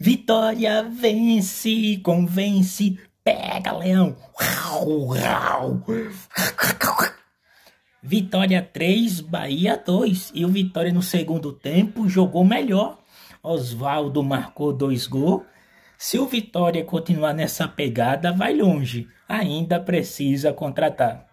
Vitória vence, convence, pega, Leão. Uau, uau. Vitória 3, Bahia 2. E o Vitória no segundo tempo jogou melhor. Osvaldo marcou 2 gols. Se o Vitória continuar nessa pegada, vai longe. Ainda precisa contratar.